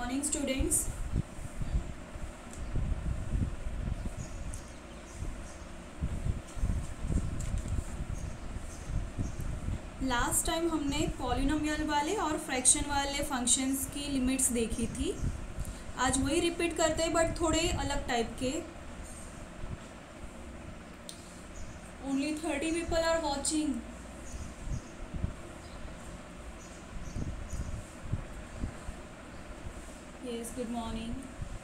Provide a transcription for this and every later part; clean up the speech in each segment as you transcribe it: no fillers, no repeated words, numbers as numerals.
morning students. Last time हमने polynomial वाले और फ्रैक्शन वाले फंक्शंस की लिमिट्स देखी थी. आज वही रिपीट करते हैं बट थोड़े अलग टाइप के. Only 30 people are watching. Yes, good morning.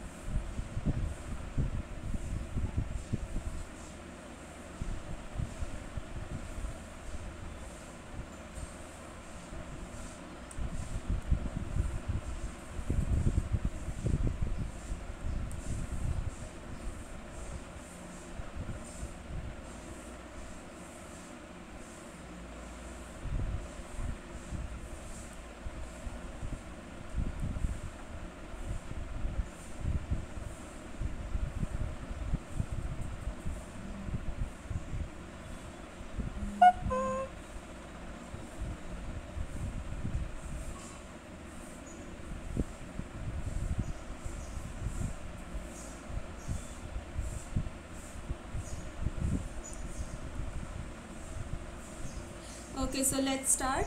Okay, so let's start.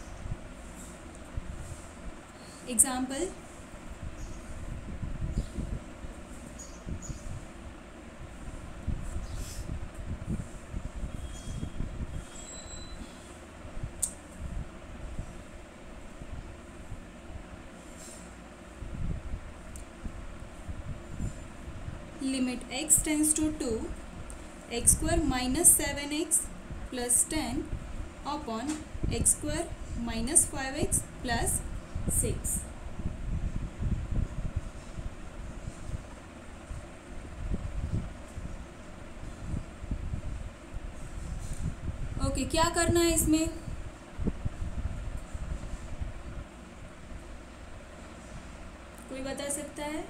Example. Limit x tends to 2, x square minus 7x plus 10 upon x square minus 5x plus 6. Okay, क्या करना है इसमें? कोई बता सकता है?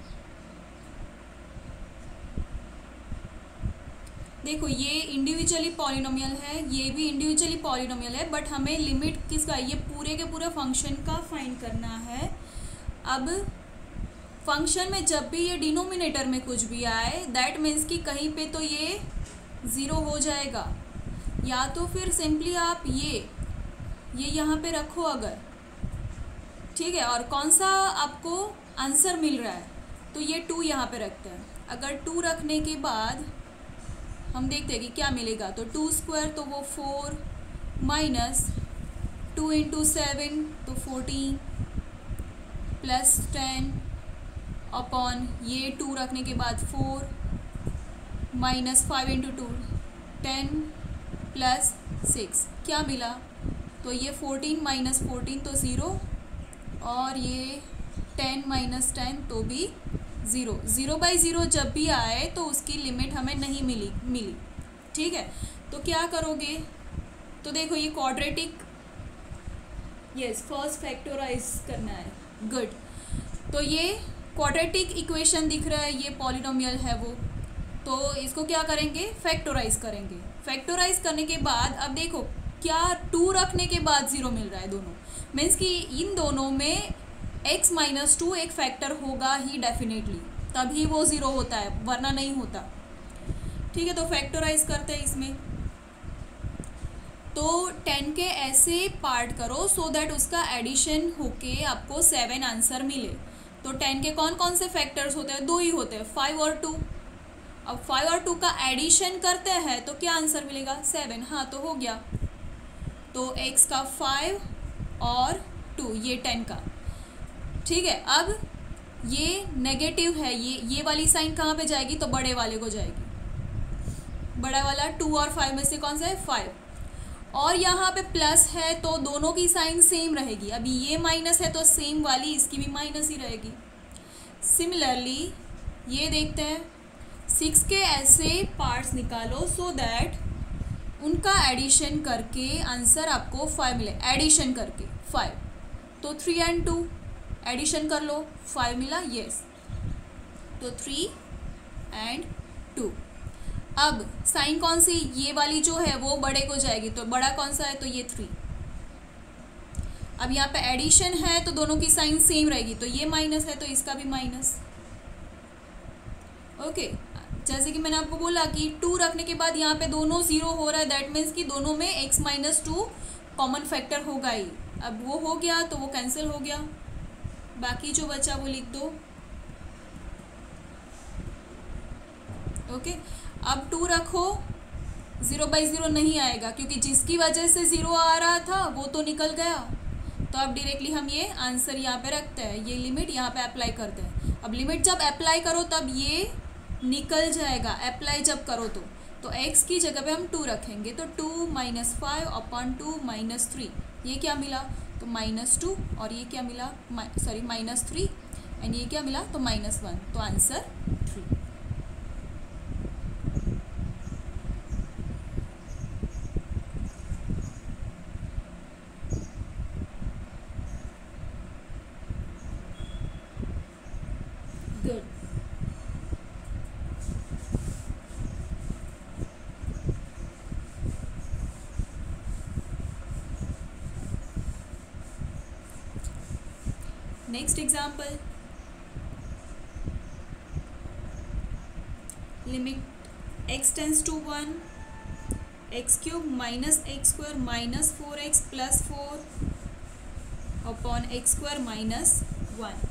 देखो, ये इंडिविजुअली पॉलिनोमियल है, ये भी इंडिविजुअली पॉलिनोमियल है, बट हमें लिमिट किसका, ये पूरे के पूरे फंक्शन का फाइंड करना है. अब फंक्शन में जब भी ये डिनोमिनेटर में कुछ भी आए, दैट मीन्स कि कहीं पे तो ये ज़ीरो हो जाएगा, या तो फिर सिंपली आप ये यहाँ पे रखो अगर, ठीक है. और कौन सा आपको आंसर मिल रहा है, तो ये 2 यहाँ पे रखते हैं. अगर 2 रखने के बाद हम देखते हैं कि क्या मिलेगा. तो 2 स्क्वायर तो वो 4 माइनस 2 इंटू 7 तो 14 प्लस 10 अपॉन ये 2 रखने के बाद 4 माइनस 5 इंटू 2 10 प्लस 6 क्या मिला. तो ये 14 माइनस 14 तो 0 और ये 10 माइनस 10 तो भी 0. 0/0 जब भी आए तो उसकी लिमिट हमें नहीं मिली, ठीक है. तो क्या करोगे, तो देखो ये क्वाड्रेटिक, यस, फर्स्ट फैक्टराइज करना है. गुड. तो ये क्वाड्रेटिक इक्वेशन दिख रहा है, ये पॉलिनोमियल है वो, तो इसको क्या करेंगे, फैक्टराइज करेंगे. फैक्टराइज करने के बाद अब देखो क्या 2 रखने के बाद 0 मिल रहा है. दोनों मीन्स कि इन दोनों में x माइनस 2 एक फैक्टर होगा ही डेफिनेटली, तभी वो 0 होता है, वरना नहीं होता, ठीक है. तो फैक्टराइज करते हैं इसमें. तो 10 के ऐसे पार्ट करो सो दैट उसका एडिशन होके आपको 7 आंसर मिले. तो 10 के कौन कौन से फैक्टर्स होते हैं, 2 ही होते हैं, 5 और 2. अब 5 और 2 का एडिशन करते हैं तो क्या आंसर मिलेगा, 7. हाँ, तो हो गया. तो x का 5 और 2, ये 10 का, ठीक है. अब ये नेगेटिव है, ये वाली साइन कहाँ पे जाएगी, तो बड़े वाले को जाएगी. बड़ा वाला 2 और 5 में से कौन सा है, 5. और यहाँ पे प्लस है तो दोनों की साइन सेम रहेगी. अभी ये माइनस है तो सेम वाली इसकी भी माइनस ही रहेगी. सिमिलरली ये देखते हैं, 6 के ऐसे पार्ट्स निकालो सो दैट उनका एडिशन करके आंसर आपको 5 मिले. एडिशन करके 5, तो 3 and 2 एडिशन कर लो, 5 मिला, यस. तो 3 and 2. अब साइन कौन सी, ये वाली जो है वो बड़े को जाएगी, तो बड़ा कौन सा है, तो ये 3. अब यहाँ पे एडिशन है तो दोनों की साइन सेम रहेगी, तो ये माइनस है तो इसका भी माइनस। ओके, जैसे कि मैंने आपको बोला कि 2 रखने के बाद यहाँ पे दोनों 0 हो रहा है, दैट मीन्स कि दोनों में x माइनस 2 कॉमन फैक्टर होगा ही। अब वो हो गया तो वो कैंसिल हो गया, बाकी जो बचा वो लिख दो। ओके, अब 2 रखो, 0/0 नहीं आएगा क्योंकि जिसकी वजह से 0 आ रहा था वो तो निकल गया। तो अब डायरेक्टली हम ये आंसर यहाँ पे रखते हैं, ये लिमिट यहाँ पे अप्लाई करते हैं। अब लिमिट जब अप्लाई करो तब ये निकल जाएगा, अप्लाई जब करो तो x की जगह पे हम 2 रखेंगे, तो 2 - 5 अपॉन 2 - 3, ये क्या मिला तो -2, और ये क्या मिला सॉरी -3, एंड ये क्या मिला तो -1, तो answer 3। Good. Next example, limit x tends to 1, x³ minus x² minus 4x plus 4 upon x² minus 1।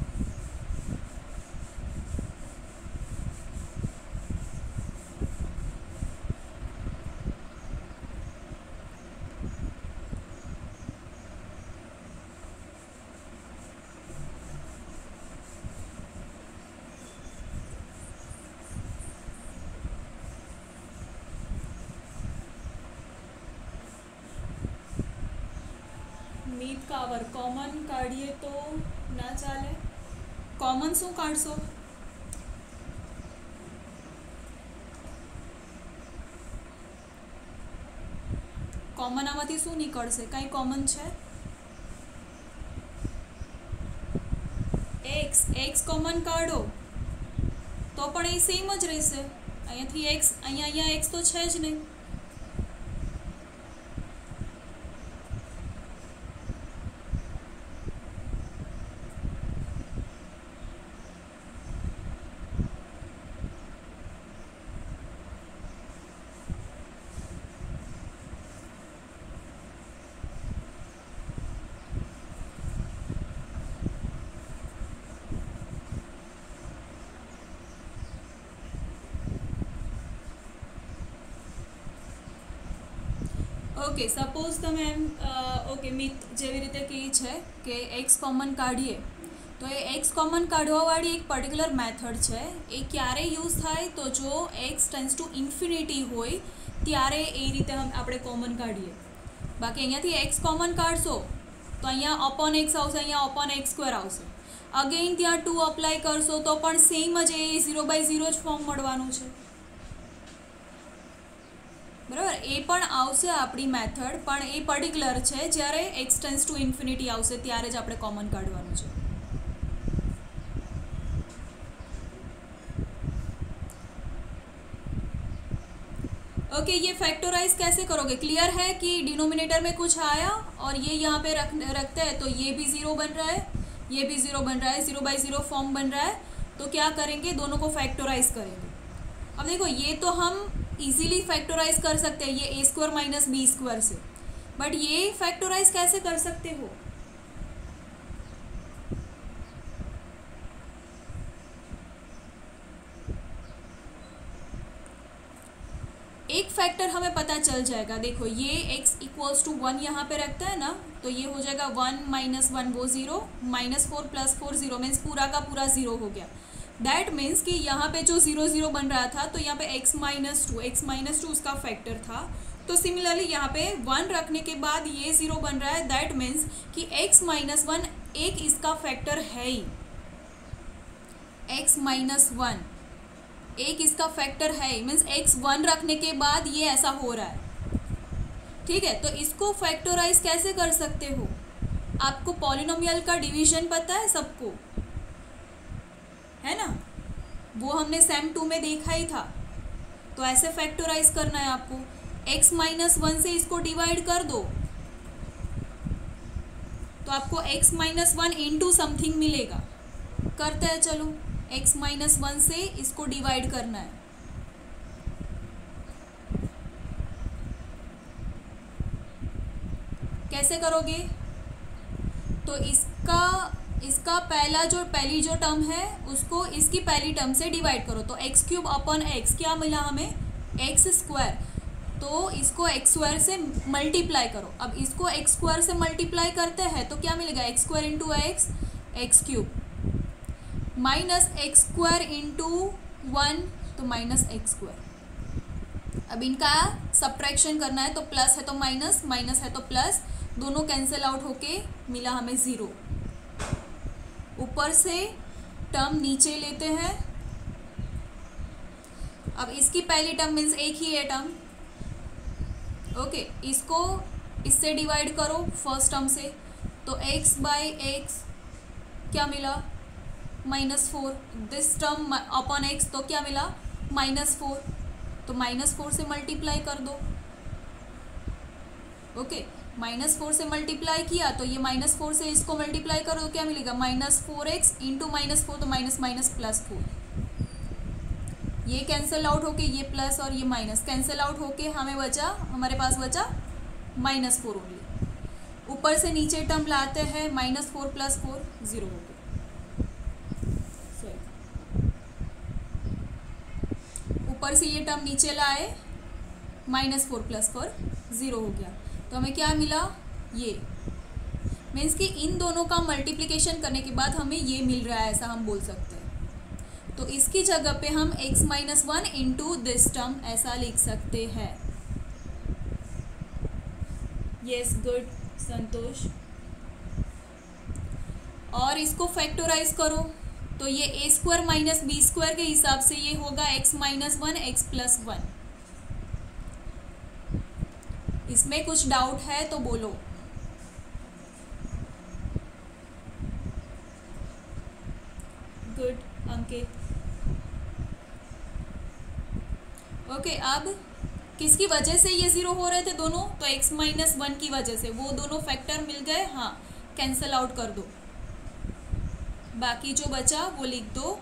મીત કાવર કોમન કાઢીએ તો ના ચાલે, કોમન શું કાઢશો? કોમન આમાંથી શું નીકળશે? કાંઈ કોમન છે? x કોમન કાઢો તો પણ એ સેમ જ રહેશે, અહીંયાથી x અહીંયા x તો છે જ નહીં। ઓકે, સપોઝ તમે એમ ઓકે મિત જેવી રીતે કહે છે કે x કોમન કાઢીએ, તો એ x કોમન કાઢવાવાળી એક પર્ટિક્યુલર મેથડ છે। એ ક્યારે યુઝ થાય તો જો x ટેન્સ ટુ ઇન્ફિનિટી હોય ત્યારે એ રીતે આપણે કોમન કાઢીએ। બાકી અહીંયાથી x કોમન કાઢશો તો અહીંયા અપોન x આવશે, અહીંયા અપોન x² આવશે। અગેઇન ત્યાં 2 અપ્લાય કરશો તો પણ સેમ જ એ 0/0 જ ફોર્મ મળવાનું છે, બરાબર। એ પણ આવશે આપણી મેથડ, પણ એ પર્ટિક્યુલર છે, જ્યારે x ટેન્સ ટુ ઇન્ફિનિટી આવશે ત્યારે જ આપણે કોમન કાઢવાનું છે। ओके, ये फैक्टराइज कैसे करोगे? क्लियर है कि डिनोमिनेटर में कुछ आया और ये यहाँ पे रखते हैं तो ये भी 0 बन रहा है, ये भी 0 बन रहा है, 0/0 फॉर्म बन रहा है। तो क्या करेंगे, दोनों को फैक्टराइज करेंगे। अब देखो ये तो हम इजीली फैक्टराइज कर सकते हैं ये a² माइनस b² से, बट ये फैक्टराइज कैसे कर सकते हो? एक फैक्टर हमें पता चल जाएगा। देखो ये x इक्वल्स टू 1 यहाँ पे रखता है ना, तो ये हो जाएगा 1 - 1 वो 0, -4 + 4 0 मीन्स पूरा का पूरा 0 हो गया। दैट मीन्स कि यहाँ पे जो 0 0 बन रहा था तो यहाँ पे x - 2 उसका फैक्टर था। तो सिमिलरली यहाँ पे 1 रखने के बाद ये 0 बन रहा है, दैट मीन्स कि x - 1 एक इसका फैक्टर है ही, x - 1 एक इसका फैक्टर है, मीन्स x 1 रखने के बाद ये ऐसा हो रहा है। ठीक है, तो इसको फैक्टराइज कैसे कर सकते हो? आपको पॉलिनोमियल का डिवीजन पता है सबको, है ना? वो हमने सेम 2 में देखा ही था। तो ऐसे फैक्टराइज करना है आपको, x - 1 से इसको डिवाइड कर दो तो आपको x-1 इंटू समथिंग मिलेगा। करते हैं, चलो x-1 से इसको डिवाइड करना है। कैसे करोगे? तो इसका पहली जो टर्म है उसको इसकी पहली टर्म से डिवाइड करो। तो x³ अपॉन x क्या मिला हमें? x²। तो इसको x² से मल्टीप्लाई करो। अब इसको x² से मल्टीप्लाई करते हैं तो क्या मिलेगा? x² into x, x³ minus x² into 1 तो माइनस x²। अब इनका सब्ट्रैक्शन करना है तो प्लस है तो माइनस, माइनस है तो प्लस, दोनों कैंसिल आउट होके मिला हमें 0। ऊपर से टर्म नीचे लेते हैं। अब इसकी पहली टर्म मीन्स एक ही है टर्म, ओके। इसको इससे डिवाइड करो फर्स्ट टर्म से, तो x बाई एक्स क्या मिला? -4। दिस टर्म अपॉन x तो क्या मिला? -4। तो -4 से मल्टीप्लाई कर दो, ओके। -4 से मल्टीप्लाई किया तो ये -4 से इसको मल्टीप्लाई करो तो क्या मिलेगा? -4x इंटू -4 तो माइनस माइनस प्लस 4। ये कैंसिल आउट होके ये प्लस और ये माइनस कैंसिल आउट होके हमारे पास बचा -4 ओनली। ऊपर से नीचे टर्म लाते हैं, -4 प्लस 4 0 हो गया। ऊपर से ये टर्म नीचे लाए, -4 प्लस 4 0 हो गया। तो हमें क्या मिला? ये मीन्स कि इन दोनों का मल्टीप्लिकेशन करने के बाद हमें ये मिल रहा है, ऐसा हम बोल सकते हैं। तो इसकी जगह पे हम x-1 इंटू दिस टर्म ऐसा लिख सकते हैं। Yes, good Santosh. और इसको फैक्टराइज करो तो ये a² माइनस b² के हिसाब से ये होगा x-1 x+1। इसमें कुछ डाउट है तो बोलो। गुड अंकित। ओके, अब किसकी वजह से ये 0 हो रहे थे दोनों? तो x-1 की वजह से वो दोनों फैक्टर मिल गए, हाँ, कैंसिल आउट कर दो। बाकी जो बचा वो लिख दो।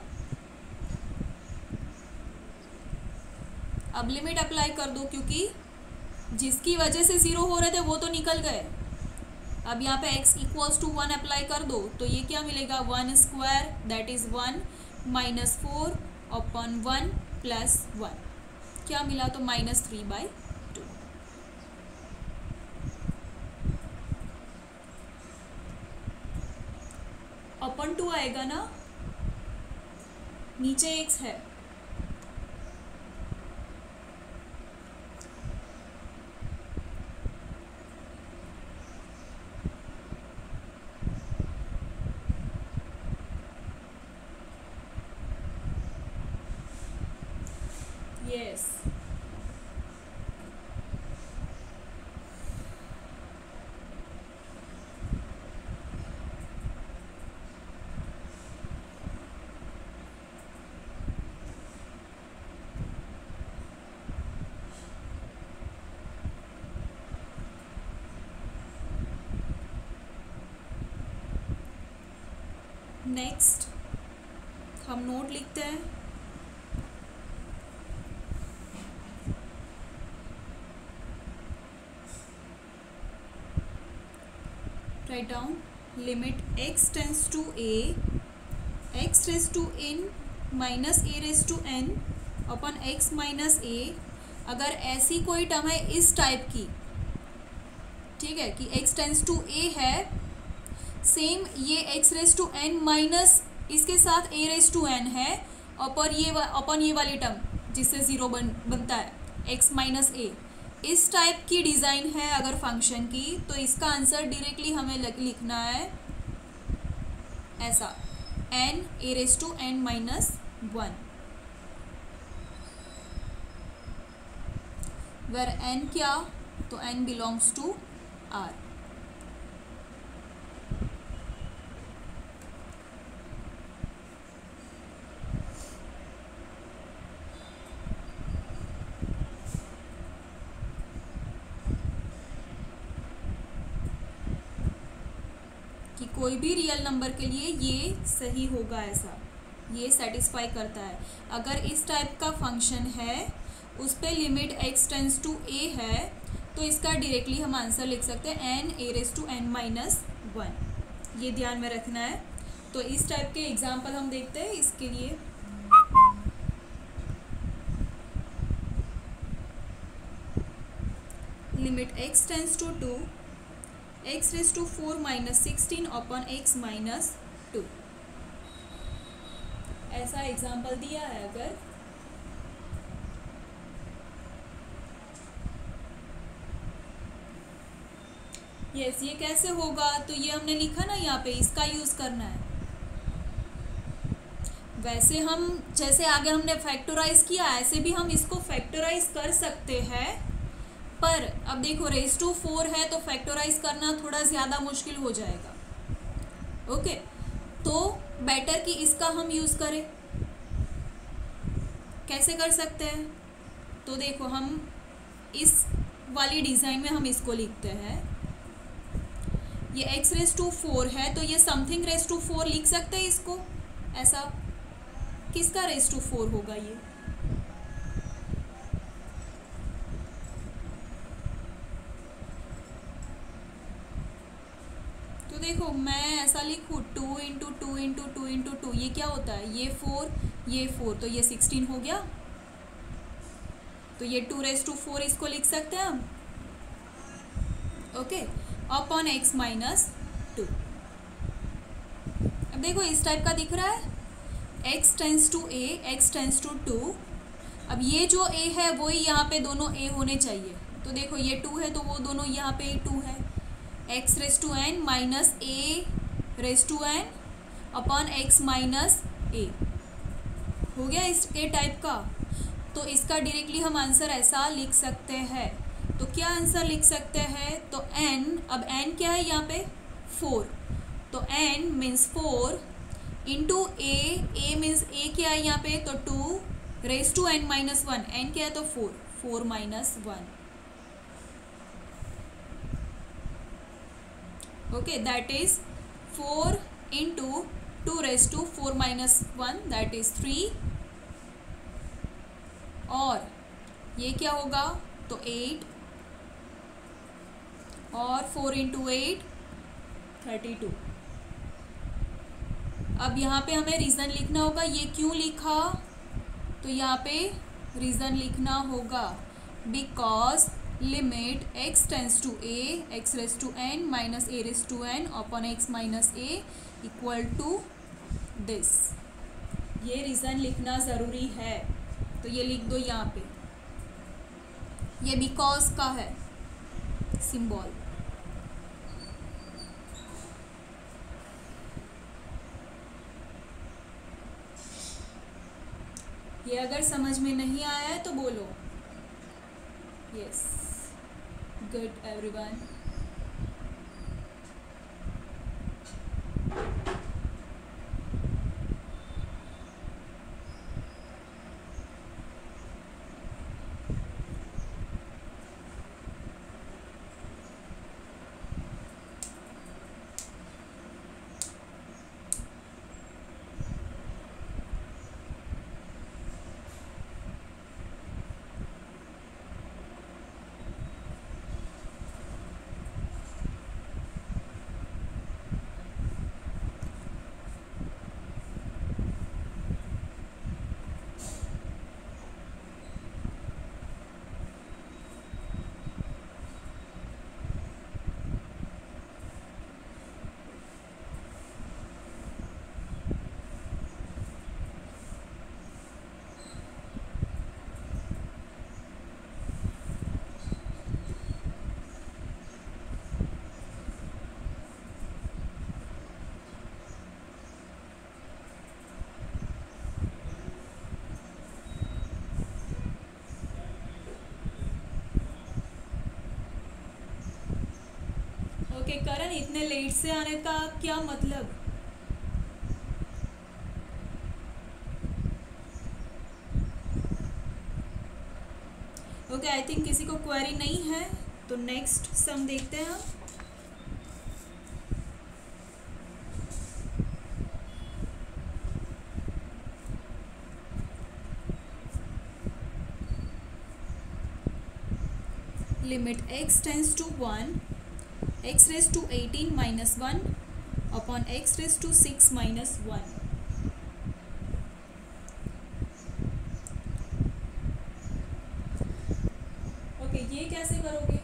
अब लिमिट अप्लाई कर दो क्योंकि जिसकी वजह से 0 हो रहे थे वो तो निकल गए। अब यहाँ पे x = 1 अप्लाई कर दो तो ये क्या मिलेगा? 1² दैट इज 1 -4 अपॉन 1 प्लस 1 क्या मिला? तो -3/2। अपॉन 2 आएगा ना, नीचे x है। यस, नेक्स्ट हम नोट लिखते हैं। Write down limit x tends to a, x raised to n minus a raised to n upon x minus a। अगर ऐसी कोई टर्म है इस टाइप की, ठीक है, कि x टेंस टू a है, सेम ये x raise to n minus इसके साथ a रेज टू n है, अपन ये वाली टर्म जिससे 0 बनता है x माइनस a, इस टाइप की डिज़ाइन है अगर फंक्शन की, तो इसका आंसर डायरेक्टली हमें लिखना है ऐसा, n a raise to n minus 1, where n क्या? तो n बिलोंग्स टू r। कि कोई भी रियल नंबर के लिए ये सही होगा, ऐसा ये सेटिस्फाई करता है। अगर इस टाइप का फंक्शन है उस पे limit x tends to a है तो इसका डायरेक्टली हम आंसर लिख सकते हैं n a raise to n minus 1। ये ध्यान में रखना है। तो इस टाइप के एग्जाम्पल हम देखते हैं इसके लिए। Limit x tends to 2 x raise to 4 minus 16 upon x minus 2, ऐसा एग्जाम्पल दिया है। अगर यस ये कैसे होगा, तो ये हमने लिखा ना यहाँ पे, इसका यूज़ करना है। वैसे हम जैसे आगे हमने फैक्टराइज किया ऐसे भी हम इसको फैक्टराइज कर सकते हैं, पर अब देखो रेज़ टू 4 है तो फैक्टराइज करना थोड़ा ज़्यादा मुश्किल हो जाएगा। ओके, तो बेटर कि इसका हम यूज़ करें। कैसे कर सकते हैं, तो देखो हम इस वाली डिज़ाइन में हम इसको लिखते हैं। ये x रेज़ टू 4 है तो ये समथिंग रेज़ टू 4 लिख सकते हैं इसको। ऐसा किसका रेज़ टू 4 होगा ये, तो देखो मैं ऐसा लिखूँ 2 इंटू 2 इंटू 2 इंटू 2, ये क्या होता है, ये 4 तो ये 16 हो गया। तो ये 2 रेज़ टू 4 इसको लिख सकते हैं हम। Okay, upon x minus 2। अब देखो इस टाइप का दिख रहा है, x tends to a, x tends to 2। अब ये जो a है वही यहाँ पे दोनों a होने चाहिए। तो देखो ये 2 है तो वो दोनों यहाँ पे 2 है। x raise to n minus a raise to n upon x minus a हो गया इस a टाइप का। तो इसका डायरेक्टली हम आंसर ऐसा लिख सकते हैं। तो क्या आंसर लिख सकते हैं, तो n, अब n क्या है यहाँ पे 4, तो n means 4 into a means a क्या है यहाँ पे, तो 2 raise to n minus 1, n क्या है तो 4 minus 1। Okay, that is 4 into 2 raise to 4 minus 1, that is 3, और ये क्या होगा तो 8, और 4 इंटू 8 32। अब यहाँ पे हमें रीज़न लिखना होगा, ये क्यों लिखा, तो यहाँ पे रीज़न लिखना होगा because limit x tends to a, x raise to n minus a raise to n upon x minus a equal to this. ये रीज़न लिखना ज़रूरी है, तो ये लिख दो यहाँ पे, ये बिकॉज का है सिंबल। ये अगर समझ में नहीं आया है तो बोलो yes. Good everyone. Okay Karan, इतने लेट से आने का क्या मतलब, ओके आई थिंक किसी को क्वेरी नहीं है, तो नेक्स्ट सम देखते हैं हम। Limit x tends to 1 x raise to 18 minus 1 upon x raise to 6 minus 1। Okay, ये कैसे करोगे?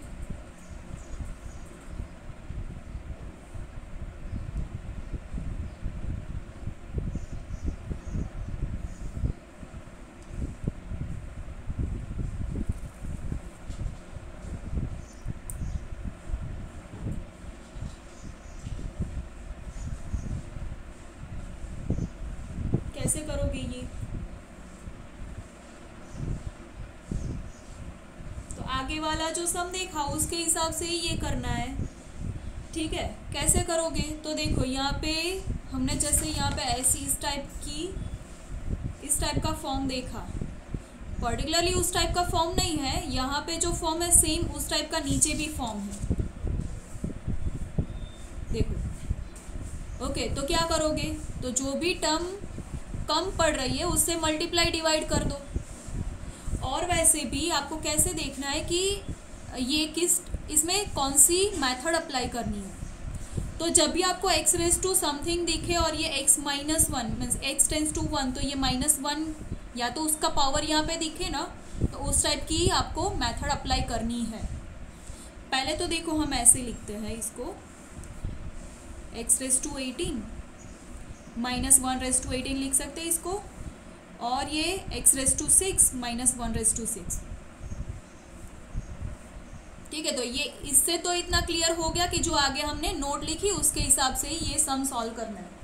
कैसे करोगे ये? तो आगे वाला जो सम देखा उसके हिसाब से ही ये करना है, ठीक है। कैसे करोगे? तो देखो यहाँ पे हमने जैसे यहाँ पे ऐसी इस टाइप का फॉर्म देखा, पर्टिकुलरली उस टाइप का फॉर्म नहीं है, यहाँ पे जो फॉर्म है सेम उस टाइप का नीचे भी फॉर्म है, देखो। ओके, तो क्या करोगे? तो जो भी टर्म कम पड़ रही है उससे मल्टीप्लाई डिवाइड कर दो। और वैसे भी आपको कैसे देखना है कि ये इसमें कौन सी मेथड अप्लाई करनी है। तो जब भी आपको x रेज टू समथिंग दिखे और ये x minus 1 means x tends to 1, तो ये -1 या तो उसका पावर यहाँ पे दिखे ना, तो उस टाइप की आपको मेथड अप्लाई करनी है। पहले तो देखो हम ऐसे लिखते हैं इसको, x raise to 18 -1 raise to 18 लिख सकते हैं इसको, और ये x raise to 6 -1 raise to 6, ठीक है। तो ये इससे तो इतना क्लियर हो गया कि जो आगे हमने नोट लिखी उसके हिसाब से ही ये सम सॉल्व करना है।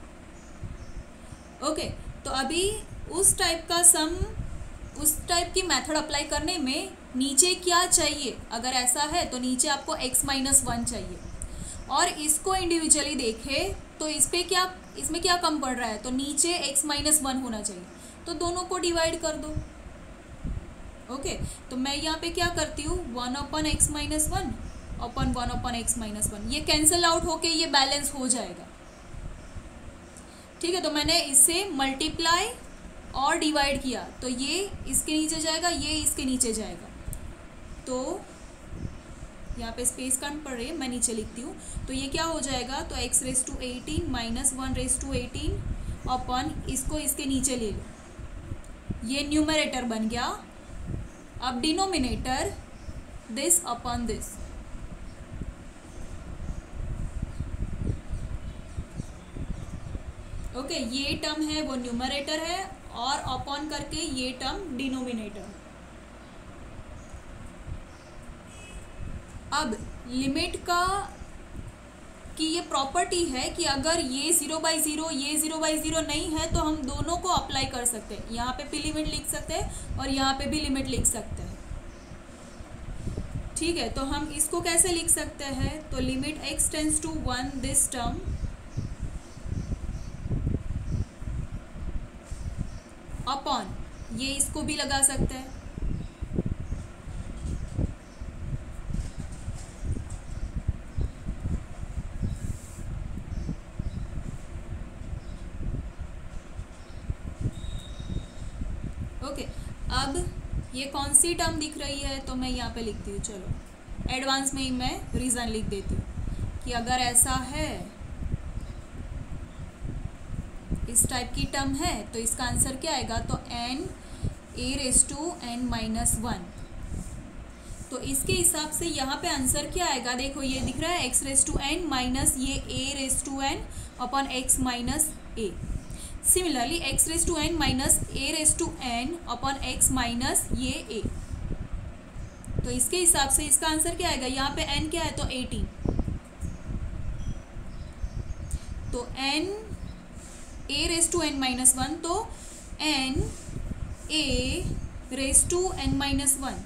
ओके, तो अभी उस टाइप का सम, उस टाइप की मेथड अप्लाई करने में नीचे क्या चाहिए? अगर ऐसा है तो नीचे आपको x माइनस 1 चाहिए, और इसको इंडिविजुअली देखे तो इसमें क्या कम पड़ रहा है, तो नीचे x माइनस 1 होना चाहिए, तो दोनों को डिवाइड कर दो। ओके, तो मैं यहाँ पे क्या करती हूँ, 1 upon x minus 1 upon 1 upon x minus 1, ये कैंसिल आउट होके ये बैलेंस हो जाएगा, ठीक है। तो मैंने इससे मल्टीप्लाई और डिवाइड किया, तो ये इसके नीचे जाएगा, ये इसके नीचे जाएगा, तो यहाँ पे स्पेस कम पड़ रही है, मैं नीचे लिखती हूँ। तो ये क्या हो जाएगा, तो x raise to 18 minus 1 raise to 18 upon इसको इसके नीचे ले लो, ये न्यूमरेटर बन गया। अब denominator this upon this, okay, ये टर्म है वो न्यूमरेटर है, और अपॉन करके ये टर्म डिनोमिनेटर है। अब लिमिट की ये प्रॉपर्टी है कि अगर ये 0/0 ये 0/0 नहीं है तो हम दोनों को अप्लाई कर सकते हैं, यहाँ पे भी लिमिट लिख सकते हैं और यहाँ पे भी लिमिट लिख सकते हैं, ठीक है। तो हम इसको कैसे लिख सकते हैं, तो limit x tends to 1 this term upon, ये इसको भी लगा सकते हैं, ओके। अब ये कौन सी टर्म दिख रही है, तो मैं यहाँ पे लिखती हूँ, चलो एडवांस में ही मैं रीज़न लिख देती हूँ कि अगर ऐसा है, इस टाइप की टर्म है, तो इसका आंसर क्या आएगा, तो n a raise to n minus 1। तो इसके हिसाब से यहाँ पे आंसर क्या आएगा, देखो ये दिख रहा है x raise to n minus ये a raise to n upon x minus a। Similarly x raise to n minus a raise to n upon x minus ये a, तो इसके हिसाब से इसका आंसर क्या आएगा, यहाँ पे n क्या है, तो 18, तो n a raise to n minus 1, तो n a raise to n minus 1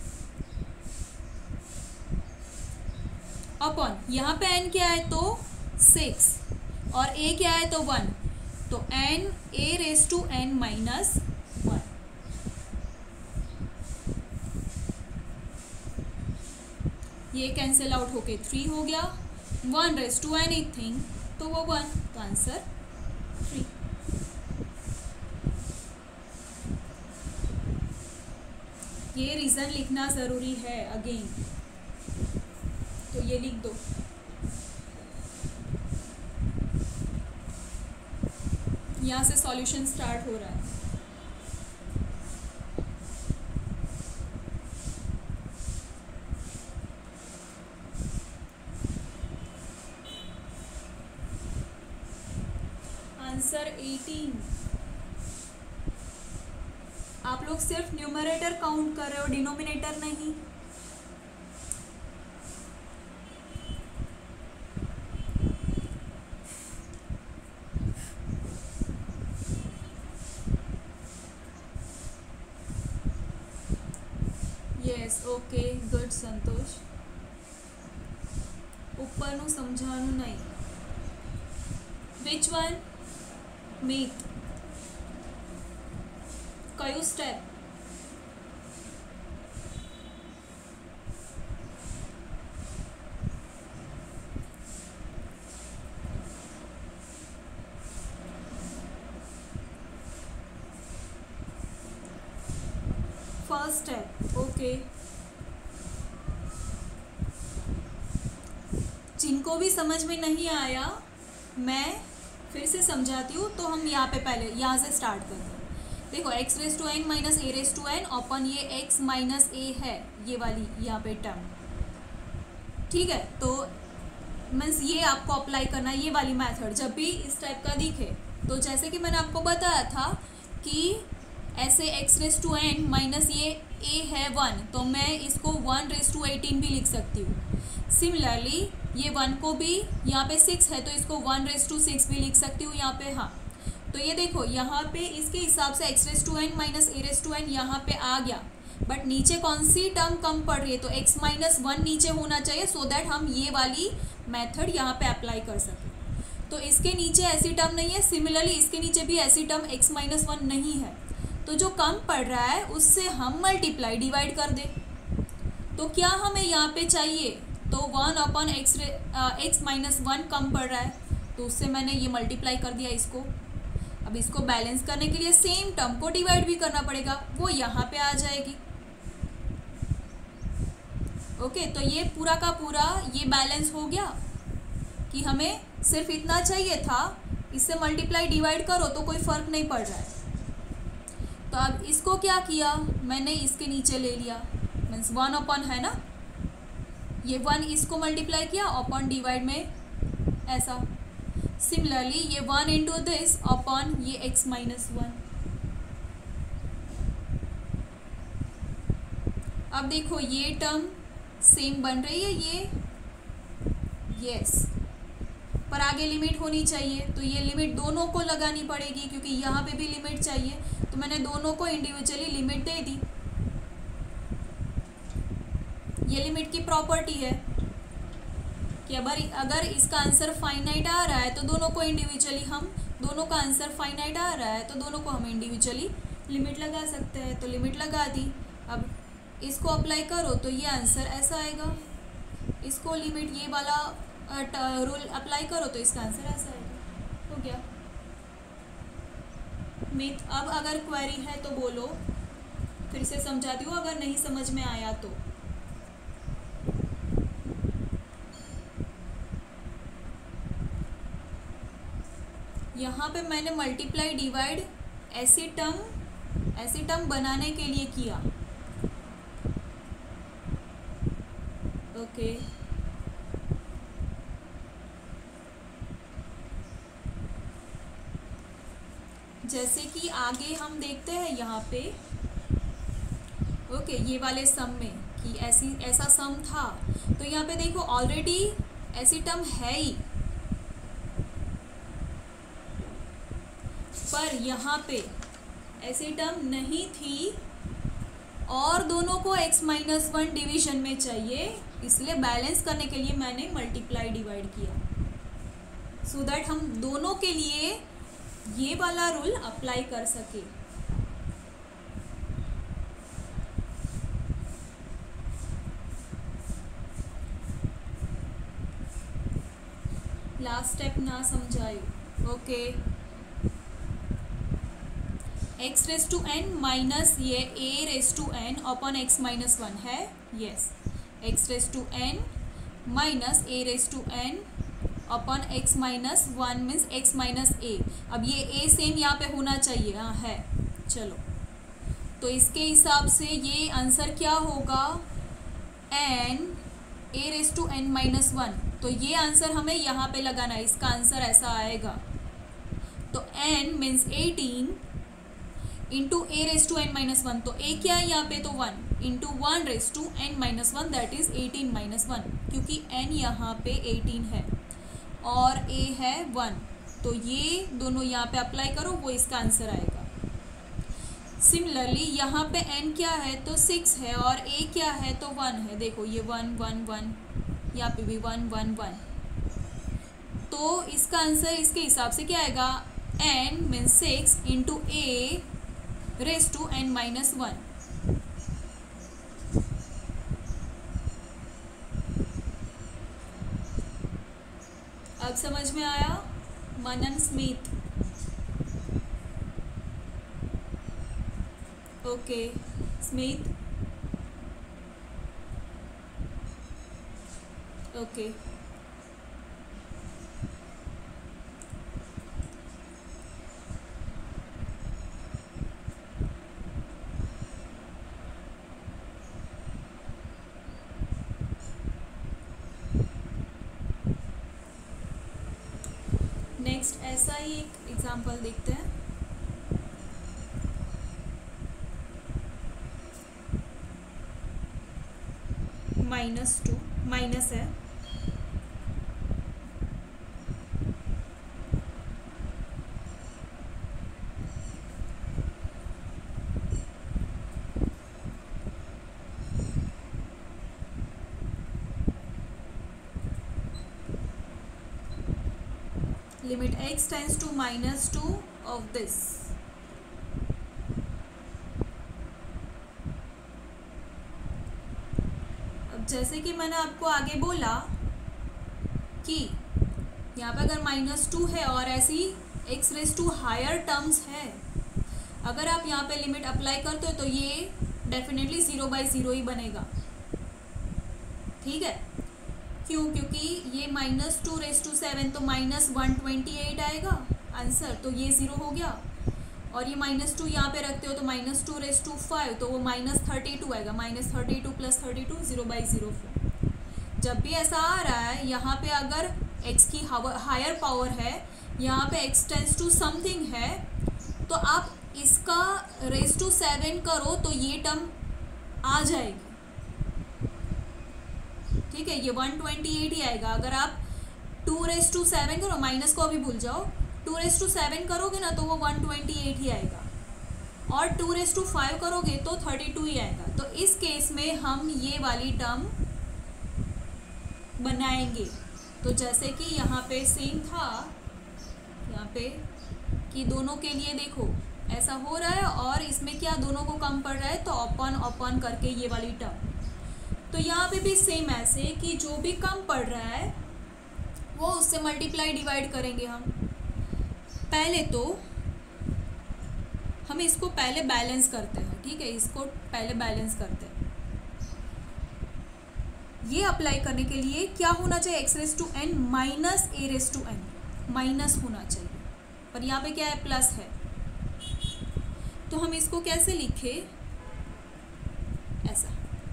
upon, यहाँ पे n क्या है, तो 6 और a क्या है, तो 1, तो n a raise to n minus 1। ये कैंसिल आउट होके 3 हो गया, 1 रेज टू एनीथिंग तो वो 1, तो आंसर 3। ये रीज़न लिखना ज़रूरी है अगेन, तो ये लिख दो। यहाँ से सॉल्यूशन स्टार्ट हो रहा है। आंसर 18। आप लोग सिर्फ न्यूमरेटर काउंट कर रहे हो, डिनोमिनेटर नहीं। Yes, okay, good Santosh. ऊपर समझानु नहीं। Which one? मीत कयु स्टेप? First step, okay. जिनको भी समझ में नहीं आया मैं फिर से समझाती हूँ। तो हम यहाँ पे पहले यहाँ से स्टार्ट करते हैं। देखो x raise to N minus A raise to N upon ये x माइनस ए है, ये वाली यहाँ पे टर्म, ठीक है। तो मीन्स ये आपको अप्लाई करना है, ये वाली मेथड जब भी इस टाइप का दिखे। तो जैसे कि मैंने आपको बताया था कि ऐसे x raise to N minus ये a है 1, तो मैं इसको 1 रेस टू 18 भी लिख सकती हूँ। सिमिलरली ये 1 को भी, यहाँ पे 6 है तो इसको 1 रेस टू 6 भी लिख सकती हूँ यहाँ पे। हाँ, तो ये देखो यहाँ पे इसके हिसाब से x raise to N minus A raise to N यहाँ पे आ गया, बट नीचे कौन सी टर्म कम पड़ रही है? तो x माइनस 1 नीचे होना चाहिए, सो दैट हम ये वाली मेथड यहाँ पे अप्लाई कर सकें। तो इसके नीचे ऐसी टर्म नहीं है, सिमिलरली इसके नीचे भी ऐसी टर्म x माइनस 1 नहीं है। तो जो कम पड़ रहा है उससे हम मल्टीप्लाई डिवाइड कर दें। तो क्या हमें यहाँ पे चाहिए? तो 1 अपॉन एक्स माइनस 1 कम पड़ रहा है, तो उससे मैंने ये मल्टीप्लाई कर दिया इसको। अब इसको बैलेंस करने के लिए सेम टर्म को डिवाइड भी करना पड़ेगा, वो यहाँ पे आ जाएगी। ओके, तो ये पूरा का पूरा ये बैलेंस हो गया कि हमें सिर्फ इतना चाहिए था, इससे मल्टीप्लाई डिवाइड करो तो कोई फ़र्क नहीं पड़ रहा है। तो अब इसको क्या किया मैंने, इसके नीचे ले लिया, मीन्स 1 अपॉन है ना, ये 1 इसको मल्टीप्लाई किया अपॉन डिवाइड में ऐसा। सिमिलरली ये 1 इंटू दिस अपॉन ये x माइनस 1। अब देखो ये टर्म सेम बन रही है ये, यस, पर आगे लिमिट होनी चाहिए, तो ये लिमिट दोनों को लगानी पड़ेगी क्योंकि यहाँ पे भी लिमिट चाहिए। तो मैंने दोनों को इंडिविजुअली लिमिट दे दी। ये लिमिट की प्रॉपर्टी है कि अगर इसका आंसर फाइनाइट आ रहा है तो दोनों को इंडिविजुअली हम, दोनों का आंसर फाइनाइट आ रहा है तो दोनों को हम इंडिविजुअली लिमिट लगा सकते हैं। तो लिमिट लगा दी। अब इसको अप्लाई करो तो ये आंसर ऐसा आएगा, इसको लिमिट ये वाला रूल अप्लाई करो तो इसका आंसर ऐसा आएगा। हो गया मिथ। अब अगर क्वेरी है तो बोलो, फिर से समझाती हूँ अगर नहीं समझ में आया तो। यहाँ पे मैंने मल्टीप्लाई डिवाइड ऐसी टर्म बनाने के लिए किया। ओके, जैसे कि आगे हम देखते हैं यहाँ पे, ओके, ये वाले सम में कि ऐसा सम था, तो यहाँ पे देखो ऑलरेडी ऐसी टर्म है ही, पर यहाँ पे ऐसी टर्म नहीं थी और दोनों को x माइनस 1 डिवीजन में चाहिए, इसलिए बैलेंस करने के लिए मैंने मल्टीप्लाई डिवाइड किया, सो दैट हम दोनों के लिए ये वाला रूल अप्लाई कर सके। लास्ट स्टेप ना समझायो। Okay, X raise to N minus ये A raise to N upon X minus one है, yes, X raise to N minus A raise to N upon X minus one means X minus A. अब ये ए same यहाँ पे होना चाहिए, हाँ है, चलो तो इसके हिसाब से ये आंसर क्या होगा, N A raise to N minus one. तो ये आंसर हमें यहाँ पे लगाना है, इसका आंसर ऐसा आएगा। तो n means 18 into A raise to N minus one, तो a क्या है यहाँ पे, तो 1 into one raise to N minus one, that is 18 minus one, क्योंकि n यहाँ पे 18 है और a है 1, तो ये दोनों यहाँ पे अप्लाई करो, वो इसका आंसर आएगा। सिमिलरली यहाँ पे n क्या है, तो 6 है और a क्या है, तो 1 है। देखो ये 1 1 1, यहाँ पे भी 1 1 1, तो इसका आंसर इसके हिसाब से क्या आएगा, n means 6 into A raise to N minus one. अब समझ में आया, Manan Smit, okay Smit, okay next ऐसा ही एक एग्जांपल देखते हैं। -2 माइनस है, limit x tends to -2 of this. अब जैसे कि मैंने आपको आगे बोला कि यहाँ पे अगर -2 है और ऐसी x raise to higher terms है, अगर आप यहाँ पे लिमिट अप्लाई करते हो तो ये डेफिनेटली 0/0 ही बनेगा, ठीक है। क्यों, क्योंकि ये -2 रेस टू 7 तो -128 आएगा आंसर, तो ये 0 हो गया। और ये -2 यहाँ पे रखते हो तो -2 रेस टू 5 तो वो -32 आएगा, -32 + 32 0/0। जब भी ऐसा आ रहा है यहाँ पे अगर x की हायर पावर है, यहाँ पे x टेंड्स टू समथिंग है, तो आप इसका रेस टू 7 करो तो ये टर्म आ जाएगी, ठीक है, ये 128 ही आएगा। अगर आप 2 रेस टू 7 करो, माइनस को अभी भूल जाओ, 2 रेस टू 7 करोगे ना तो वो 128 ही आएगा, और 2 रेस टू 5 करोगे तो 32 ही आएगा। तो इस केस में हम ये वाली टर्म बनाएंगे। तो जैसे कि यहाँ पे सेम था, यहाँ पे कि दोनों के लिए देखो ऐसा हो रहा है और इसमें क्या दोनों को कम पड़ रहा है, तो अपॉन करके ये वाली टर्म। तो यहाँ पे भी सेम ऐसे कि जो भी कम पड़ रहा है वो उससे मल्टीप्लाई डिवाइड करेंगे हम। पहले तो हम इसको पहले बैलेंस करते हैं, ठीक है, इसको पहले बैलेंस करते हैं। ये अप्लाई करने के लिए क्या होना चाहिए, x raise to n minus a raise to n, minus होना चाहिए, पर यहाँ पे क्या है, प्लस है। तो हम इसको कैसे लिखे, ऐसा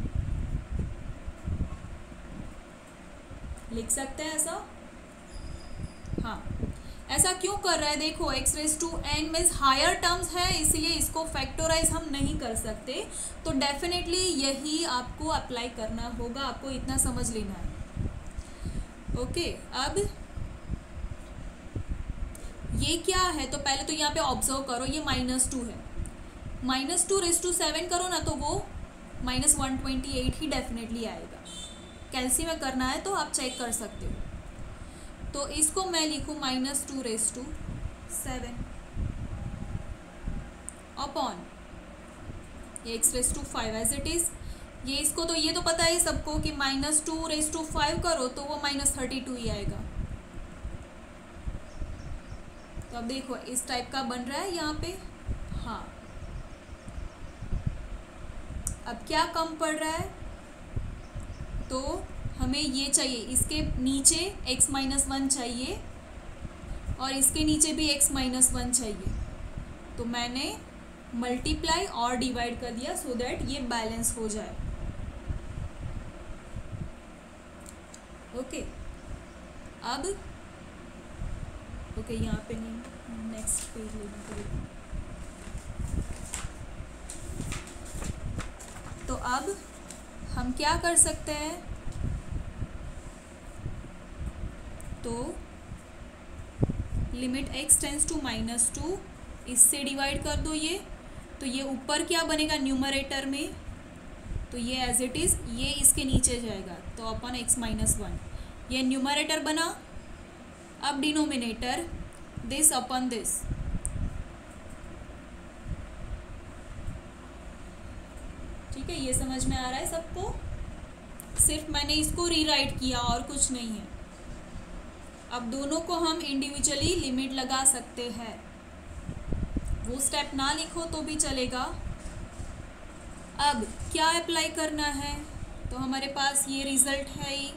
लिख सकते हैं ऐसा, हाँ। ऐसा क्यों कर रहा है, देखो x raise to n means higher terms है, इसलिए इसको फैक्टोराइज हम नहीं कर सकते, तो डेफिनेटली यही आपको अप्लाई करना होगा, आपको इतना समझ लेना है। ओके, अब ये क्या है, तो पहले तो यहाँ पे ऑब्जर्व करो, ये -2 है, -2 रेस टू 7 करो ना तो वो -128 ही डेफिनेटली आएगा। कैलसी में करना है तो आप चेक कर सकते हो। तो इसको मैं लिखूँ -2 रेस टू 7 अपॉन ये x raise to 5 as it is. ये इसको तो ये तो पता है सबको कि -2 रेस टू 5 करो तो वो -32 ही आएगा। तो अब देखो इस टाइप का बन रहा है यहाँ पे, हाँ। अब क्या कम पड़ रहा है, तो हमें ये चाहिए, इसके नीचे x-1 चाहिए और इसके नीचे भी x-1 चाहिए। तो मैंने मल्टीप्लाई और डिवाइड कर दिया सो दैट ये बैलेंस हो जाए। ओके, अब ओके यहाँ पे नहीं, नेक्स्ट पेज लेना पड़ेगा। तो अब हम क्या कर सकते हैं, तो लिमिट x टेंस टू -2 इससे डिवाइड कर दो ये, तो ये ऊपर क्या बनेगा न्यूमरेटर में, तो ये एज इट इज़ ये इसके नीचे जाएगा, तो अपन x-1 ये न्यूमरेटर बना। अब डिनोमिनेटर दिस अपन दिस, ठीक है, ये समझ में आ रहा है सबको। सिर्फ मैंने इसको रीराइट किया और कुछ नहीं है। अब दोनों को हम इंडिविजुअली लिमिट लगा सकते हैं, वो स्टेप ना लिखो तो भी चलेगा। अब क्या अप्लाई करना है, तो हमारे पास ये रिजल्ट है ही,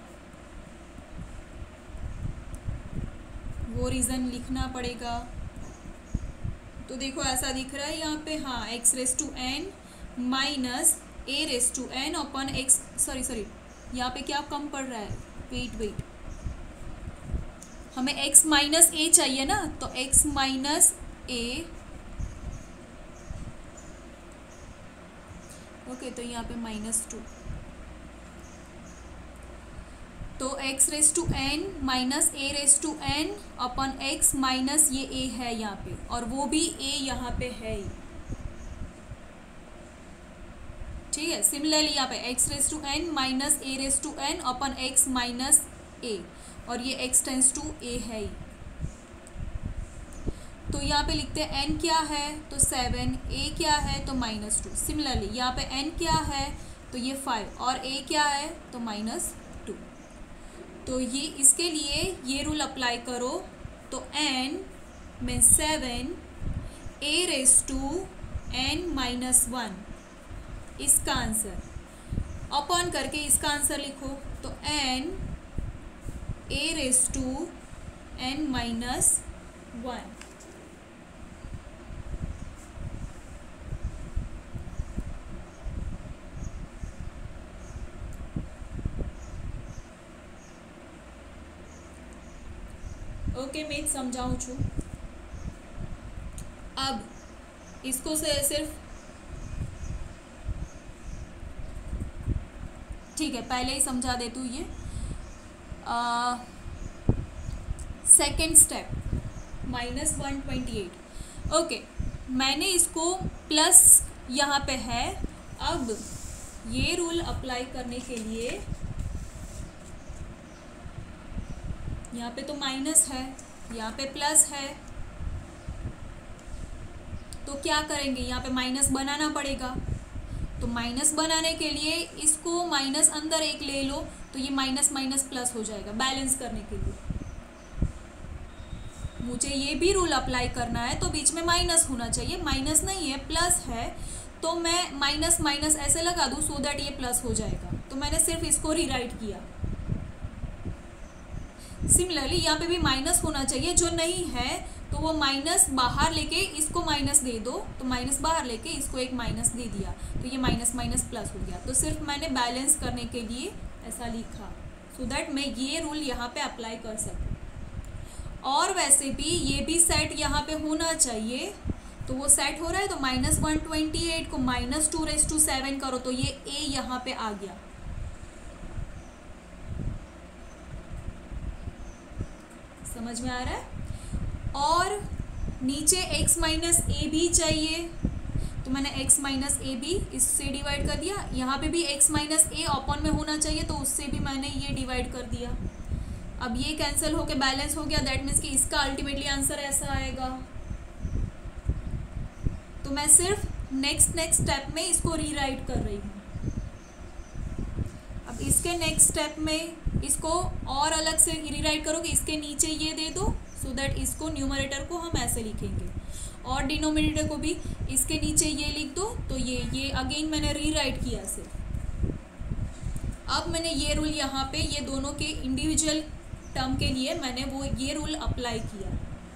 वो रीज़न लिखना पड़ेगा। तो देखो ऐसा दिख रहा है यहाँ पे, हाँ x⁻n minus a⁻n upon x, sorry यहाँ पे क्या कम पड़ रहा है, वेट हमें x माइनस a चाहिए ना, तो x माइनस a, ओके, तो यहाँ पे -2, तो x⁻n minus a⁻n upon x minus ये a है यहाँ पे, और वो भी a यहाँ पे है ही, ठीक है। सिमिलरली यहाँ पे x⁻n minus a⁻n upon x minus a, और ये x टेंस टू a है ही। तो यहाँ पे लिखते हैं n क्या है, तो 7, a क्या है, तो -2। सिमिलरली यहाँ पे n क्या है, तो ये 5, और a क्या है, तो -2। तो ये इसके लिए ये रूल अप्लाई करो, तो n में 7 a⁻n-1 इसका आंसर अपॉन करके इसका आंसर लिखो, तो n a⁻n-1। ओके, मैं समझाऊँ छू। अब इसको से सिर्फ, ठीक है, पहले ही समझा दे तू ये। सेकेंड स्टेप -128, ओके, मैंने इसको प्लस यहाँ पे है। अब ये रूल अप्लाई करने के लिए यहाँ पे तो माइनस है, यहाँ पे प्लस है, तो क्या करेंगे, यहाँ पे माइनस बनाना पड़ेगा। तो माइनस बनाने के लिए इसको माइनस अंदर एक ले लो, तो ये माइनस माइनस प्लस हो जाएगा बैलेंस करने के लिए। मुझे ये भी रूल अप्लाई करना है, तो बीच में माइनस होना चाहिए, माइनस नहीं है प्लस है, तो मैं माइनस माइनस ऐसे लगा दूँ सो दैट ये प्लस हो जाएगा। तो मैंने सिर्फ इसको रीराइट किया। सिमिलरली यहाँ पे भी माइनस होना चाहिए, जो नहीं है तो वो माइनस बाहर लेके इसको माइनस दे दो, तो माइनस बाहर लेके इसको एक माइनस दे दिया, तो ये माइनस माइनस प्लस हो गया। तो सिर्फ मैंने बैलेंस करने के लिए ऐसा लिखा, सो दैट मैं ये रूल यहाँ पे अप्लाई कर सकूँ। और वैसे भी ये भी सेट यहाँ पे होना चाहिए, तो वो सेट हो रहा है, तो -128 को -2⁻7 करो, तो ये a यहाँ पे आ गया। समझ में आ रहा है। और नीचे x माइनस a भी चाहिए, तो मैंने x माइनस a भी इससे डिवाइड कर दिया। यहाँ पे भी x माइनस a ओपन में होना चाहिए, तो उससे भी मैंने ये डिवाइड कर दिया। अब ये कैंसिल होके बैलेंस हो गया, दैट मीन्स कि इसका अल्टीमेटली आंसर ऐसा आएगा। तो मैं सिर्फ नेक्स्ट स्टेप में इसको रीराइट कर रही हूँ। अब इसके नेक्स्ट स्टेप में इसको और अलग से रीराइट करो कि इसके नीचे ये दे दो, सो दैट इसको न्यूमरेटर को हम ऐसे लिखेंगे और डिनोमिनेटर को भी इसके नीचे ये लिख दो, तो ये अगेन मैंने रीराइट किया सिर्फ। अब मैंने ये रूल यहाँ पे ये दोनों के इंडिविजुअल टर्म के लिए मैंने वो ये रूल अप्लाई किया।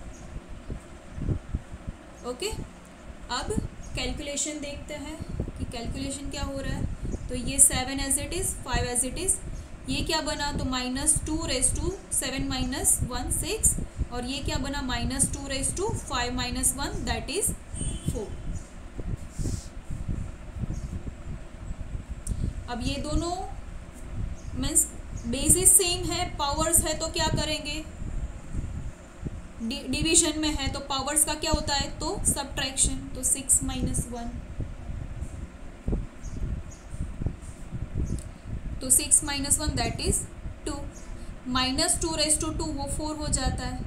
ओके, अब कैलकुलेशन देखते हैं कि कैलकुलेशन क्या हो रहा है। तो ये 7 as it is, 5 as it is, ये क्या बना, तो -2⁻7 - 1 6, और ये क्या बना -2⁵ - 1 दैट इज 4। अब ये दोनों मीन्स बेसिस सेम है, पावर्स है, तो क्या करेंगे, डिवीजन में है तो पावर्स का क्या होता है, तो सब्ट्रैक्शन। तो 6 - 1, तो 6 - 1 दैट इज 2, -2⁻2 वो 4 हो जाता है।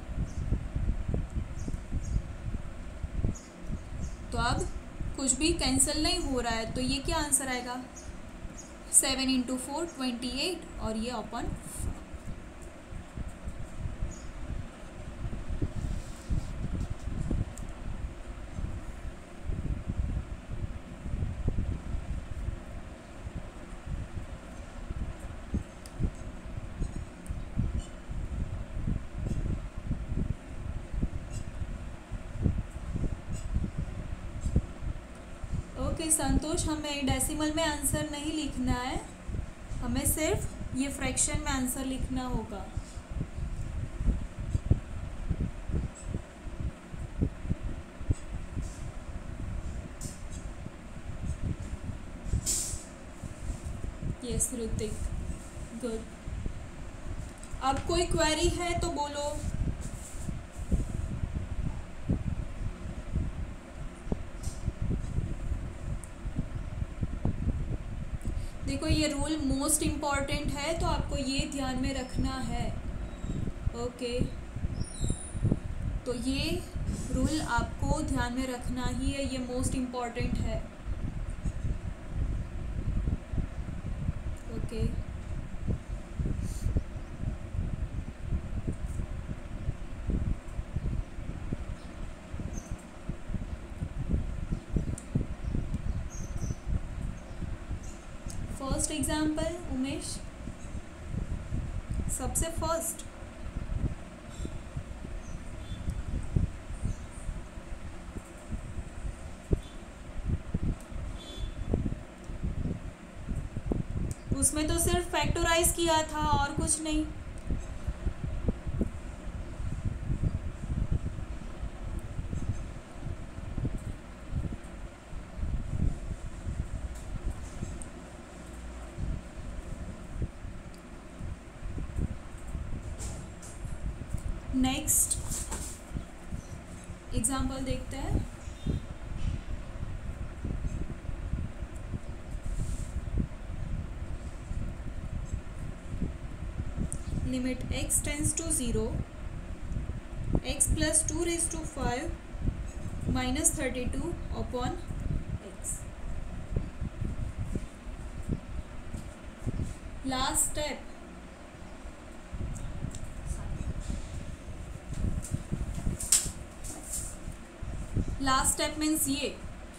तो अब कुछ भी कैंसिल नहीं हो रहा है, तो ये क्या आंसर आएगा, 7 × 4 28, और ये अपन 5। ओके संतोष, हमें डेसिमल में आंसर नहीं लिखना है, हमें सिर्फ ये फ्रैक्शन में आंसर लिखना होगा। Yes Hrithik, good. अब कोई क्वेरी है तो बोलो। देखो ये रूल मोस्ट इम्पॉर्टेंट है, तो आपको ये ध्यान में रखना है। ओके, तो ये रूल आपको ध्यान में रखना ही है, ये मोस्ट इम्पॉर्टेंट है। ओके, फर्स्ट एग्जाम्पल उमेश, सबसे फर्स्ट। उसमें तो सिर्फ फैक्टराइज किया था और कुछ नहीं। नेक्स्ट एग्जाम्पल देखते हैं। Limit x tends to 0, x + 2⁵ - 32 upon x। Last step, last step means ये।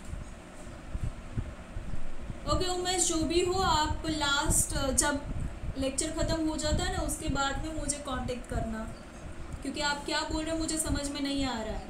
ओके उमेश, जो भी हो आप लास्ट जब लेक्चर ख़त्म हो जाता है ना उसके बाद में मुझे कांटेक्ट करना, क्योंकि आप क्या बोल रहे हो मुझे समझ में नहीं आ रहा है।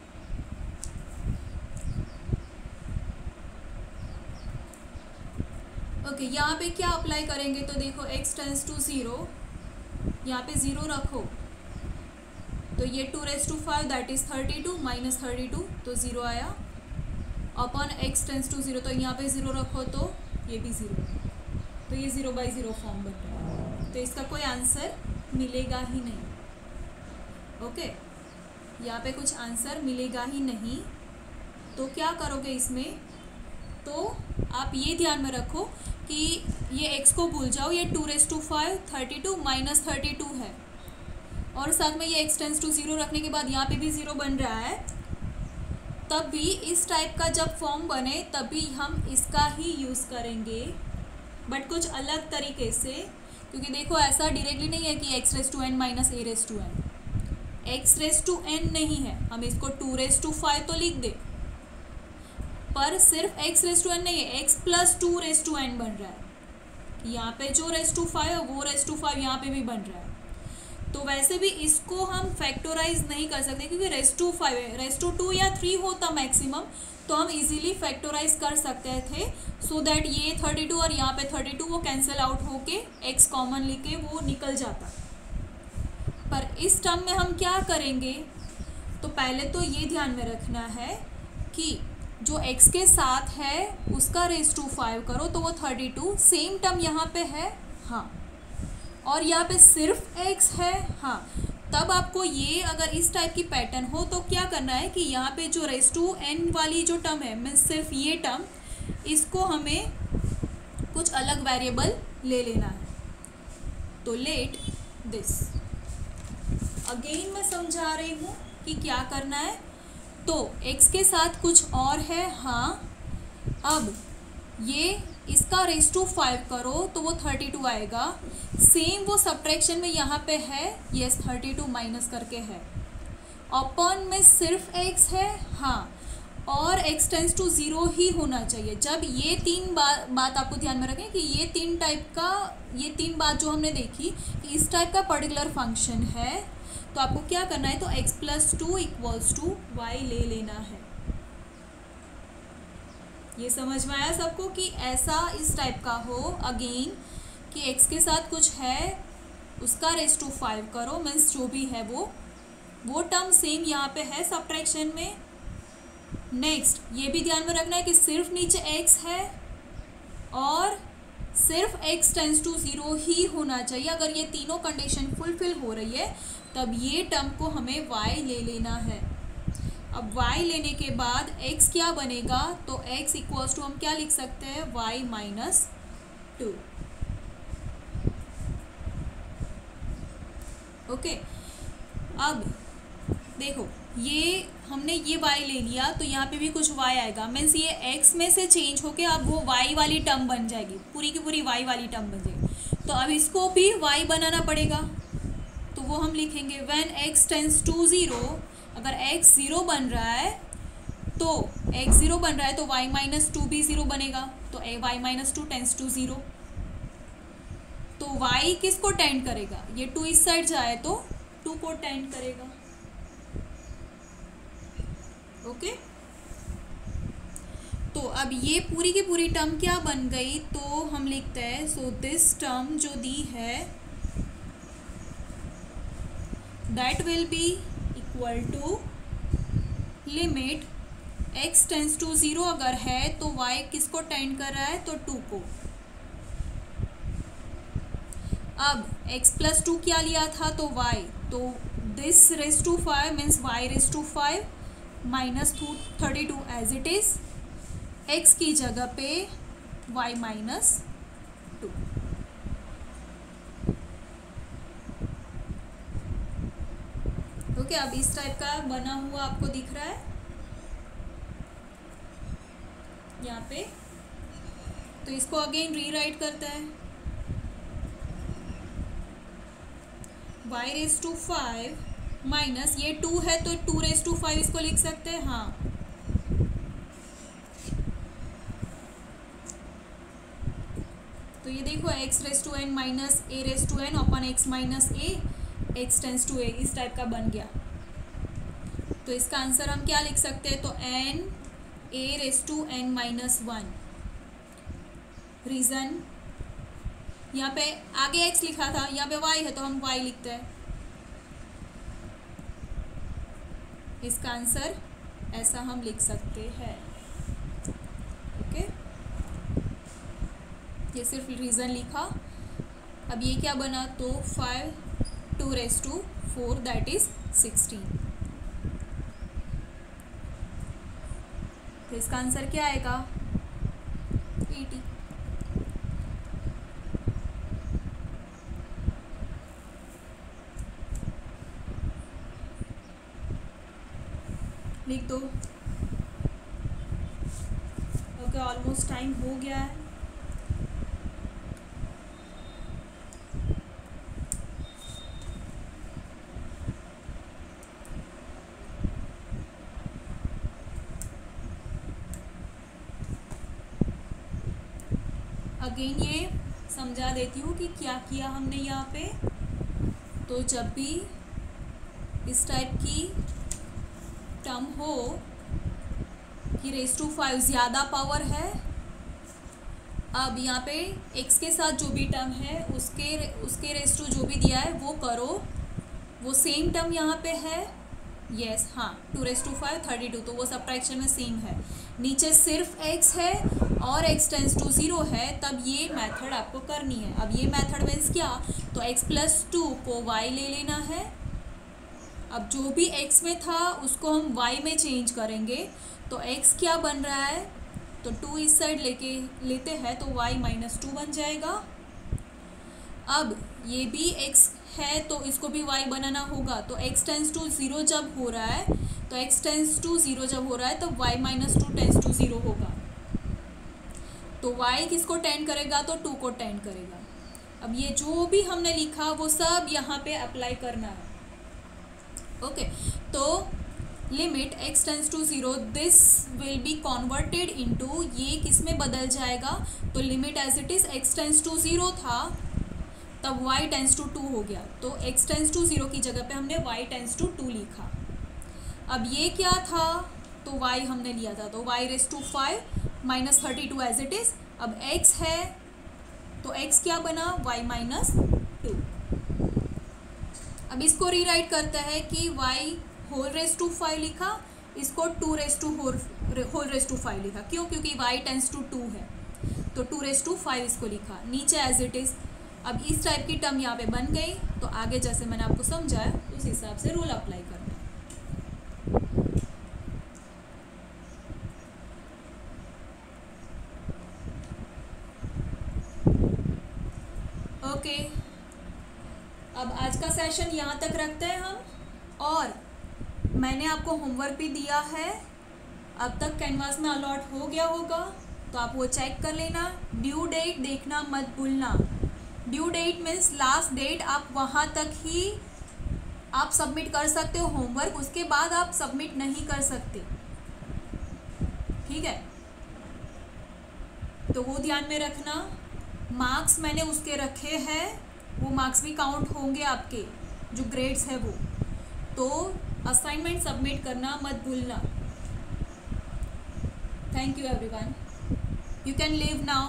ओके, यहाँ पे क्या अप्लाई करेंगे, तो देखो x टेंस टू 0, यहाँ पे 0 रखो, तो ये 2⁵ दैट इज 32 - 32, तो 0 आया, अपॉन x टेंस टू 0, तो यहाँ पे 0 रखो तो ये भी 0, तो ये 0/0 फॉर्म बन रहा है, तो इसका कोई आंसर मिलेगा ही नहीं। ओके, यहाँ पे कुछ आंसर मिलेगा ही नहीं, तो क्या करोगे इसमें, तो आप ये ध्यान में रखो कि ये x को भूल जाओ, ये 2⁵ 32 - 32 है, और साथ में ये x टेंस टू 0 रखने के बाद यहाँ पे भी 0 बन रहा है, तब भी इस टाइप का जब फॉर्म बने तभी हम इसका ही यूज़ करेंगे, बट कुछ अलग तरीके से, क्योंकि देखो ऐसा डायरेक्टली नहीं है कि x⁻n - a⁻n, x raise to n नहीं है, हम इसको 2 रेस टू 5 तो लिख दे, पर सिर्फ x रेस टू n नहीं है, x plus 2 raise to n बन रहा है। यहाँ पे जो रेस टू 5 है वो रेस टू 5 यहाँ पे भी बन रहा है। तो वैसे भी इसको हम फैक्टराइज नहीं कर सकते क्योंकि रेस टू 5 है, रेस टू 2 या 3 होता मैक्सिमम तो हम इजीली फैक्टराइज कर सकते थे, सो दैट ये 32 और यहाँ पे 32 वो कैंसिल आउट होके x कॉमन लेके वो निकल जाता। पर इस टर्म में हम क्या करेंगे, तो पहले तो ये ध्यान में रखना है कि जो x के साथ है उसका रेस टू 5 करो तो वो 32, सेम टर्म यहाँ पे है, हाँ, और यहाँ पे सिर्फ x है, हाँ। तब आपको ये अगर इस टाइप की पैटर्न हो तो क्या करना है कि यहाँ पे जो रेस टू n वाली जो टर्म है, मीन्स सिर्फ ये टर्म, इसको हमें कुछ अलग वेरिएबल ले लेना है। तो लेट दिस, अगेन मैं समझा रही हूँ कि क्या करना है। तो x के साथ कुछ और है, हाँ। अब ये इसका रेस टू 5 करो तो वो 32 आएगा, सेम वो सब्ट्रैक्शन में यहाँ पे है, यस 32 माइनस करके है, अपॉन में सिर्फ x है, हाँ, और x टेंस टू 0 ही होना चाहिए। जब ये तीन बात आपको ध्यान में रखें कि ये तीन बात जो हमने देखी कि इस टाइप का पर्टिकुलर फंक्शन है, तो आपको क्या करना है, तो x plus 2 equals to y ले लेना है। ये समझ में आया सबको कि ऐसा इस टाइप का हो, अगेन कि x के साथ कुछ है उसका रेस टू 5 करो, मीन्स जो भी है वो टर्म सेम यहाँ पे है सब्ट्रैक्शन में। नेक्स्ट ये भी ध्यान में रखना है कि सिर्फ नीचे x है और सिर्फ x टेंस टू 0 ही होना चाहिए। अगर ये तीनों कंडीशन फुलफिल हो रही है तब ये टर्म को हमें y ले लेना है। अब y लेने के बाद x क्या बनेगा, तो x इक्वल्स टू हम क्या लिख सकते हैं, y माइनस 2। ओके, अब देखो ये हमने ये y ले लिया तो यहाँ पे भी कुछ y आएगा, मीन्स ये x में से चेंज होके अब वो y वाली टर्म बन जाएगी, पूरी की पूरी y वाली टर्म बन जाएगी। तो अब इसको भी y बनाना पड़ेगा, तो वो हम लिखेंगे व्हेन x टेंस टू 0, अगर x 0 बन रहा है तो y माइनस 2 भी 0 बनेगा, तो y माइनस 2 टेंस टू 0। तो y किसको टेंड करेगा, ये 2 इस साइड जाए तो 2 को टेंड करेगा। ओके, तो अब ये पूरी की पूरी टर्म क्या बन गई, तो हम लिखते हैं सो दिस टर्म जो दी है that will be equal to limit x tends to 0 अगर है तो y किसको टेंड कर रहा है, तो 2 को। अब x प्लस 2 क्या लिया था, तो y, तो this raise to 5 means y raise to 5 minus 32 as it is, x की जगह पे y माइनस 2। ओके, अब इस टाइप का बना हुआ आपको दिख रहा है यहाँ पे, तो इसको अगेन रीराइट करते हैं, y रेस टू 5 माइनस ये 2 है तो 2 रेस टू 5 इसको लिख सकते हैं, हाँ। तो ये देखो x raise to n minus a raise to n upon x minus a, x tends to a, इस टाइप का बन गया। तो इसका आंसर हम क्या लिख सकते हैं, तो n a raise to n minus 1। Reason यहाँ पे आगे x लिखा था, यहाँ पे y है तो हम y लिखते हैं। इसका आंसर ऐसा हम लिख सकते हैं। ओके, ये सिर्फ रीज़न लिखा। अब ये क्या बना, तो 5 2 रेस टू 4 दैट इज 16। तो इसका आंसर क्या आएगा, 80। लिख दो। ओके, ऑलमोस्ट टाइम हो गया है। अगेन ये समझा देती हूँ कि क्या किया हमने यहाँ पे। तो जब भी इस टाइप की टर्म हो कि रेस टू 5 ज़्यादा पावर है, अब यहाँ पे x के साथ जो भी टर्म है उसके रेस टू जो भी दिया है वो करो। वो सेम टर्म यहाँ पे है, यस, हाँ, 2 रेस टू 5 32, तो वो सब्ट्रैक्शन में सेम है। नीचे सिर्फ x है और x टेंस टू 0 है, तब ये मेथड आपको करनी है। अब ये मेथड मीन्स क्या, तो x प्लस 2 को y ले लेना है। अब जो भी x में था उसको हम y में चेंज करेंगे, तो x क्या बन रहा है, तो 2 इस साइड लेते हैं तो y माइनस 2 बन जाएगा। अब ये भी x है तो इसको भी y बनाना होगा, तो x टेंस टू 0 जब हो रहा है, तो x टेंस टू 0 जब हो रहा है तो y माइनस 2 टेंस टू 0 होगा। तो y किसको टेंड करेगा, तो 2 को टेंड करेगा। अब ये जो भी हमने लिखा वो सब यहाँ पे अप्लाई करना है। ओके, तो limit x tends to 0 this will be converted into, ये किस में बदल जाएगा, तो limit as it is x tends to 0 था तब y टेंस टू 2 हो गया, तो x टेंस टू 0 की जगह पे हमने y टेंस टू 2 लिखा। अब ये क्या था, तो y हमने लिया था, तो y raise to 5 minus 32 as it is. अब x है तो x क्या बना, y माइनस 2। अब इसको रीराइट करता है कि y होल रेस टू 5 लिखा, इसको 2 raise to whole raise to 5 लिखा। क्यों, क्योंकि y टेंस टू 2 है, तो 2 रेस टू 5 इसको लिखा नीचे एज इट इज़। अब इस टाइप की टर्म यहाँ पे बन गई, तो आगे जैसे मैंने आपको समझाया उस हिसाब से रूल अप्लाई करना है। ओके, अब आज का सेशन यहाँ तक रखते हैं हम, और मैंने आपको होमवर्क भी दिया है, अब तक कैनवास में अलॉट हो गया होगा, तो आप वो चेक कर लेना। ड्यू डेट देखना मत भूलना। Due date means last date, आप वहाँ तक ही आप सबमिट कर सकते हो होमवर्क, उसके बाद आप सबमिट नहीं कर सकते, ठीक है, तो वो ध्यान में रखना। मार्क्स मैंने उसके रखे हैं, वो मार्क्स भी काउंट होंगे आपके जो ग्रेड्स है वो, तो असाइनमेंट सबमिट करना मत भूलना। Thank you everyone, you can leave now.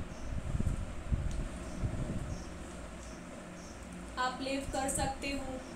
आप लीव कर सकते हो।